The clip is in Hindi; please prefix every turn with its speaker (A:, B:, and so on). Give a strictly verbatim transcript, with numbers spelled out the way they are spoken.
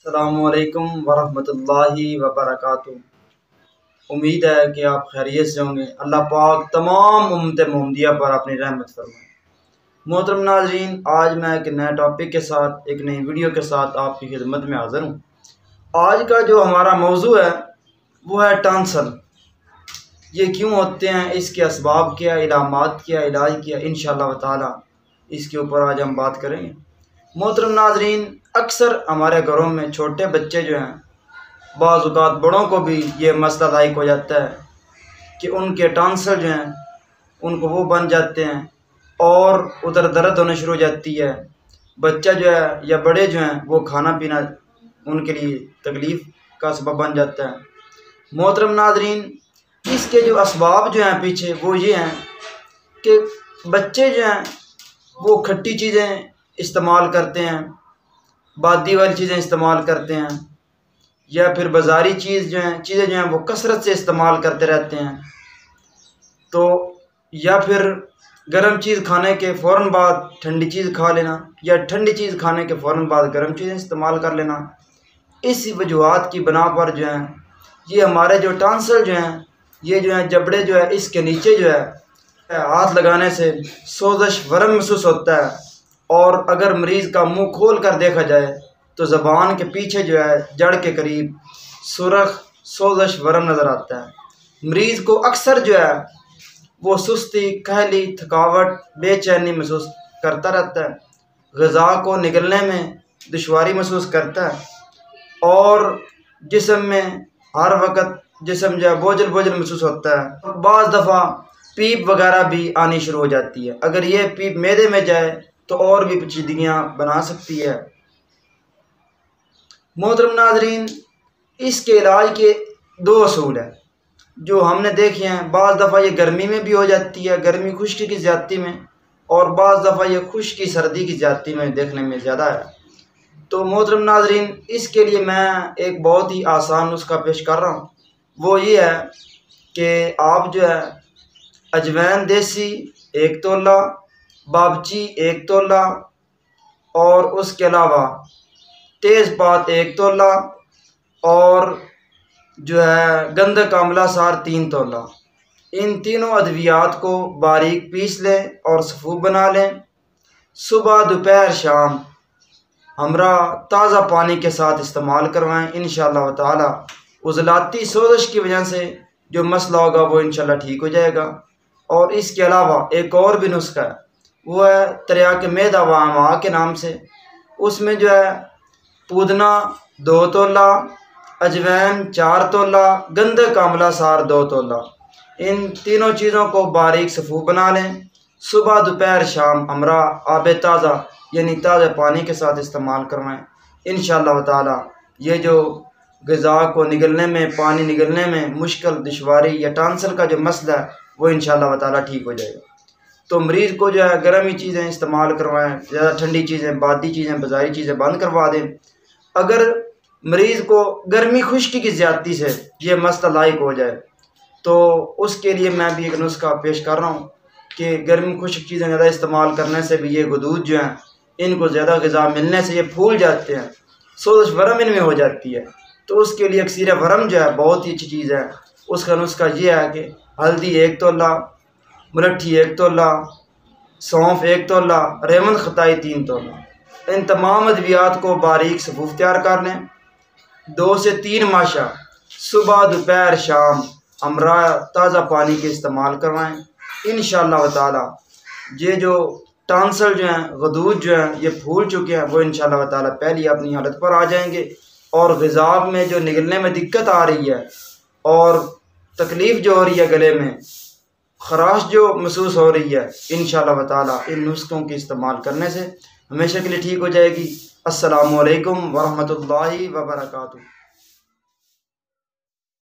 A: अस्सलामुअलैकुम वरहमतुल्लाहि वबरकातुहू। उम्मीद है कि आप खैरियत से होंगे। अल्लाह पाक तमाम उम्मत मोहम्मदिया पर अपनी रहमत फरमाए। मोहतरम नाज़रीन, आज मैं एक नए टॉपिक के साथ, एक नई वीडियो के साथ आपकी खिदमत में हाज़िर हूँ। आज का जो हमारा मौजू है वो है टॉन्सिल। ये क्यों होते हैं, इसके असबाब क्या, इलामात क्या, इलाज क्या, इंशाअल्लाह ताला इसके ऊपर आज हम बात करेंगे। मोहतरम नाज़रीन, अक्सर हमारे घरों में छोटे बच्चे जो हैं, बाज़ औक़ात बड़ों को भी ये मसला लाइक हो जाता है कि उनके टॉन्सिल जो हैं उनको वो बन जाते हैं और उधर दर्द होने शुरू हो जाती है। बच्चा जो है या बड़े जो हैं वो खाना पीना उनके लिए तकलीफ़ का सबब बन जाता है। मोहतरम नाज़रीन, इसके जो असबाब जो हैं पीछे वो ये हैं कि बच्चे जो हैं वो खट्टी चीज़ें इस्तेमाल करते हैं, बादी वाली चीज़ें इस्तेमाल करते हैं, या फिर बाज़ारी चीज़ जो हैं चीज़ें जो हैं वो कसरत से इस्तेमाल करते रहते हैं। तो या फिर गर्म चीज़ खाने के फ़ौरन बाद ठंडी चीज़ खा लेना, या ठंडी चीज़ खाने के फ़ौरन बाद गर्म चीज़ें इस्तेमाल कर लेना। इस वजूहात की बिना पर जो है ये हमारे जो टॉन्सिल जो हैं ये जो है जबड़े जो है इसके नीचे जो है हाथ लगाने से सोजश वरम महसूस होता है, और अगर मरीज़ का मुंह खोल कर देखा जाए तो ज़बान के पीछे जो है जड़ के करीब सुरख सोजश वरम नज़र आता है। मरीज़ को अक्सर जो है वो सुस्ती, कहली, थकावट, बेचैनी महसूस करता रहता है, ग़िज़ा को निगलने में दुश्वारी महसूस करता है, और जिस्म में हर वक्त जिस्म जो है बोझल बोझल महसूस होता है। बाज़ दफ़ा पीप वगैरह भी आनी शुरू हो जाती है। अगर ये पीप मैदे में जाए तो और भी पेचीदगियाँ बना सकती है। मोहतरम नाज़रीन, इसके इलाज के दो असूल हैं जो हमने देखे हैं। बाज़ दफ़ा ये गर्मी में भी हो जाती है, गर्मी खुश्की की ज़्यादती में, और बाज़ दफ़ा ये खुश्की सर्दी की ज़्यादती में देखने में ज़्यादा है। तो मोहतरम नाज़रीन, इसके लिए मैं एक बहुत ही आसान नुस्खा पेश कर रहा हूँ। वो ये है कि आप जो है अजवैन देसी एक तोला, बाबची एक तोला, और उसके अलावा तेज़पात एक तोला, और जो है गंधक आंवला सार तीन तोला, इन तीनों अद्वियात को बारीक पीस लें और सफ़ूफ बना लें। सुबह, दोपहर, शाम हमरा ताज़ा पानी के साथ इस्तेमाल करवाएं। इंशाअल्लाह ताला उज़लाती सोजश की वजह से जो मसला होगा वो इंशाअल्लाह ठीक हो जाएगा। और इसके अलावा एक और भी नुस्खा है, वो है तरियाक मैदा व अमा के नाम से। उसमें जो है पुदना दो तोला, अजवैन चार तोला, गंधक आंवला सार दो तोला, इन तीनों चीज़ों को बारीक सफ़ूफ बना लें। सुबह, दोपहर, शाम हमरा आब ताज़ा यानी ताज़ा पानी के साथ इस्तेमाल करवाएं। इंशाअल्लाह ताला ये जो ग़िज़ा को निगलने में, पानी निगलने में मुश्किल, दुश्वारी या टॉन्सिल का जो मसला है वो इंशाअल्लाह ताला ठीक हो जाएगा। तो मरीज़ को जो है गर्म ही चीज़ें इस्तेमाल करवाएं, ज़्यादा ठंडी चीज़ें, बादी चीज़ें, बाज़ारी चीज़ें बंद करवा दें। अगर मरीज़ को गर्मी खुश्की की ज़्यादती से ये मसला लाइक हो जाए तो उसके लिए मैं भी एक नुस्खा पेश कर रहा हूँ कि गर्मी खुश्क चीज़ें ज़्यादा इस्तेमाल करने से भी ये गुदूद जो हैं इनको ज़्यादा ग़िज़ा मिलने से ये फूल जाते हैं, सोजश वरम इनमें हो जाती है। तो उसके लिए अक्सीर वरम जो है बहुत ही अच्छी चीज़ है। उसका नुस्खा ये है कि हल्दी एक तोला, मुलट्ठी एक तोला, सौंफ एक तोला, रेमन खताई तीन तोला, इन तमाम अद्वियात को बारीक सफ़ूफ तैयार कर लें। दो से तीन माशा सुबह, दोपहर, शाम हमरा ताज़ा पानी के इस्तेमाल करवाएं। इंशाअल्लाह ताला ये जो टॉन्सिल जो हैं, गदूद जो हैं, ये फूल चुके हैं, वो इंशाअल्लाह ताला पहली अपनी हालत पर आ जाएंगे। और ग़िज़ा में जो निगलने में दिक्कत आ रही है और तकलीफ़ जो हो रही है, गले में ख़राश जो महसूस हो रही है, इंशाअल्लाह ताला इन नुस्ख़ों के इस्तेमाल करने से हमेशा के लिए ठीक हो जाएगी। अस्सलामु अलैकुम वरहमतुल्लाहि वबरकातुहू।